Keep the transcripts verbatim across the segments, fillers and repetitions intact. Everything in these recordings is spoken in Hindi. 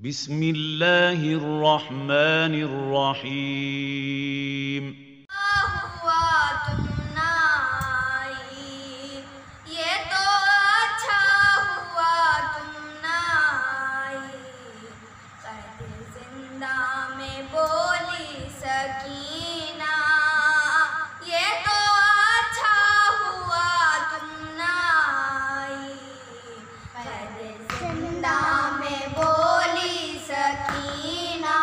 बिस्मिल्लाहिर रहमानिर रहीम। हुआ तुम ना आई, ये तो अच्छा हुआ तुम ना आई। क़ैद ज़िंदा में बोली सकीना, ये तो अच्छा हुआ तुम ना आई। क़ैद ज़िंदा में बोली सकीना,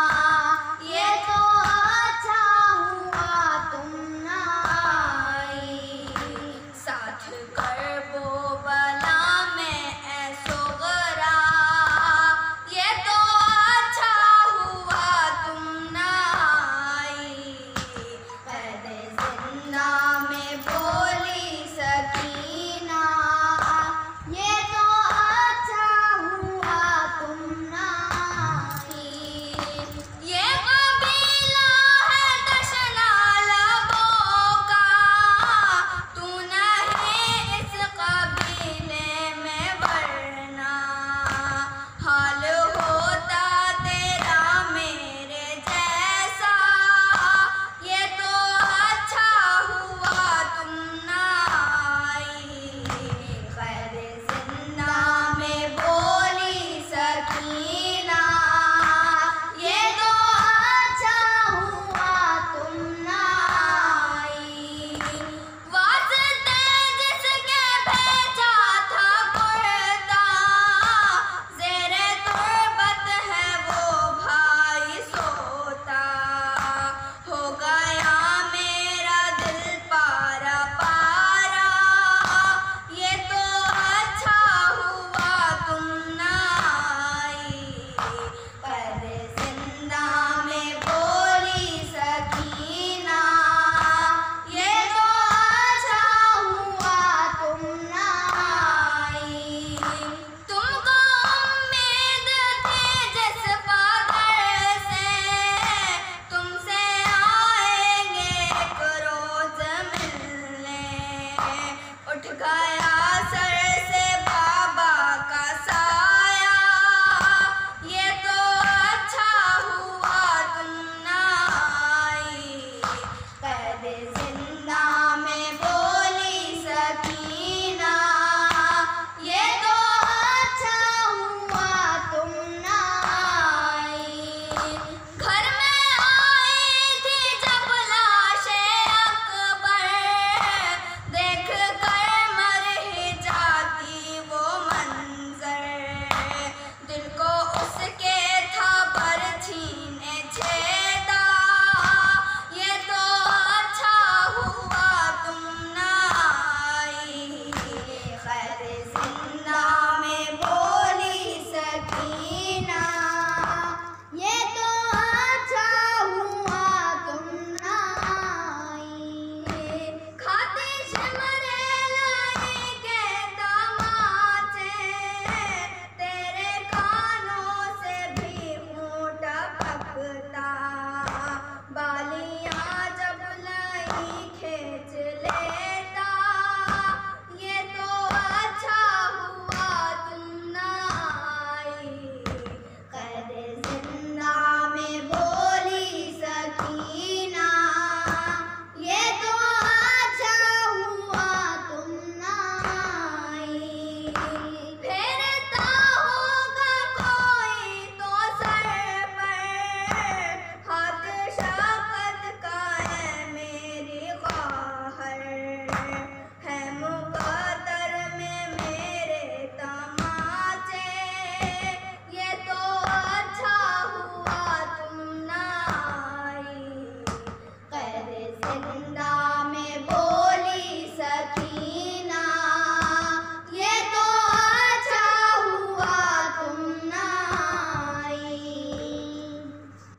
ये तो अच्छा हुआ तुम ना आई। साथ करबो बला में ऐ सोगरा, ये तो अच्छा हुआ तुम ना आई। क़ैद ज़िंदा में बोली सकीना, ये तो अच्छा हुआ तुम ना आई। ये कबीला है तशना लबों का, तू नहीं इस कबीले में वरना। हाल होता तेरा मेरे जैसा, ये तो अच्छा हुआ तुम ना आई। क़ैद ज़िंदा में बोली सकीना, ये तो अच्छा हुआ तुम ना आई। वास्ते जिसके भेजा था कुर्ता, ज़ेरे तुर्बत है वो भाई सोता। हो गया मेरा दिल पारा पारा, ये तो अच्छा हुआ तुम ना आई। क़ैद ज़िंदा में बोली सकीना, ये तो अच्छा हुआ तुम ना आई। तुमको उम्मीद थी जिस पादर से, तुमसे आएंगे एक रोज मिलने। उठ गया सर से बाबा का साया, ये तो अच्छा हुआ तुम ना आई। क़ैद ज़िंदा में बोली सकीना, ये तो अच्छा हुआ तुम ना आई। घर में आई थी जब लाशे अकबर, देख कर मर ही जाती वो मंजर। दिल को उसके